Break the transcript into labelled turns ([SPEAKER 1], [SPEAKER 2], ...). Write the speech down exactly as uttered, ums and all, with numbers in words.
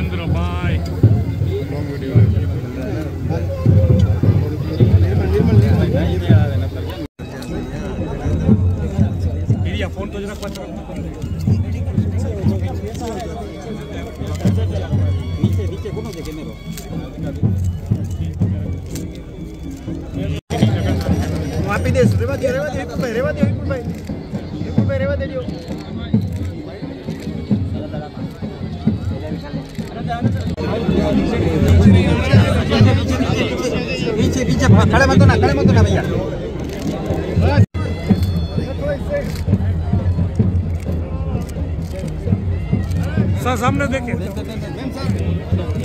[SPEAKER 1] Rajendra bhai.
[SPEAKER 2] Long video.
[SPEAKER 1] Iria phone to jara pacha.
[SPEAKER 3] नीचे नीचे कौन है कैमरा वहाँ पे दे रेवा दियो रेवा दियो भाई रेवा दियो भाई भाई रेवा दे दियो पीछे पीछे खड़े मत होना खड़े मत होना भैया
[SPEAKER 1] सामने देखे